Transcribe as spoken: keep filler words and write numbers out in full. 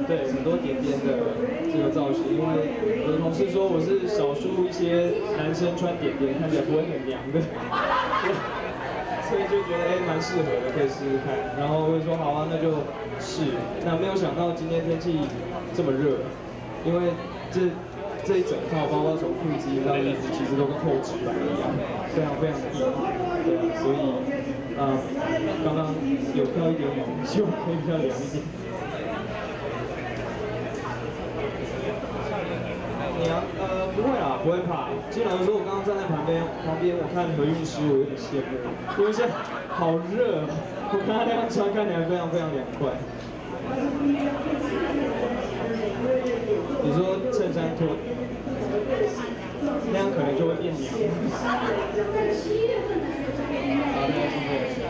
对，很多点点的这个造型，因为我的同事说我是少数一些男生穿点点看起来不会很娘的，所以就觉得哎蛮适合的，可以试试看。然后我就说好啊，那就试。那没有想到今天天气这么热，因为这这一整套包括从裤子到衣服，其实都跟厚纸板一样，非常非常的硬，对啊，所以啊、呃，刚刚有飘一点雨，希望可以比较凉一点。娘，呃，不会啦，不会怕。其实老实说，我刚刚站在旁边，旁边我看何韵诗，我有点羡慕，因为现在好热，我看他那样穿，看起来非常非常凉快。你说衬衫脱，那样可能就会变凉。好，那谢谢。